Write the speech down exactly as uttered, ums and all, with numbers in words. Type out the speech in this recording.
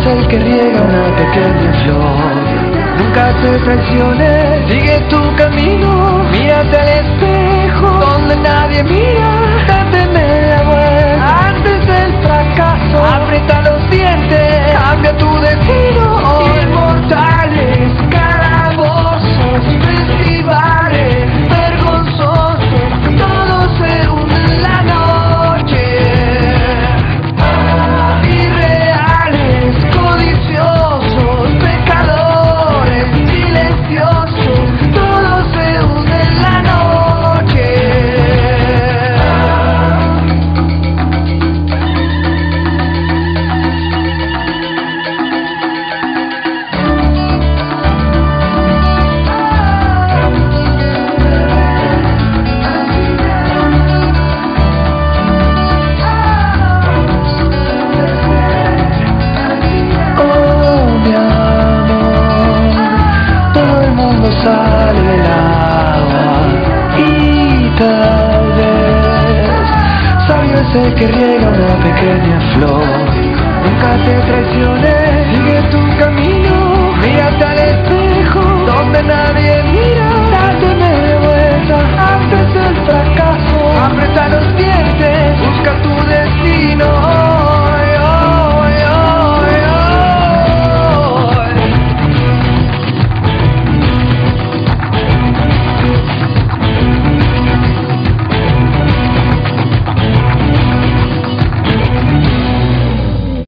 el que riega una pequeña flor. Nunca te traiciones, sigue tu camino, mírate al espejo donde nadie mira, date media vuelta antes del fracaso, aprieta los dientes, cambia tu destino. Inmortales, calabozos, festivales, vergonzosos, todo se hunde en la noche. Irreales, codiciosos, pecadores, silenciosos, todo se hunde en la noche. Sale del agua y tal vez sabio es el que riega una pequeña flor. Nunca te traiciones, sigue tu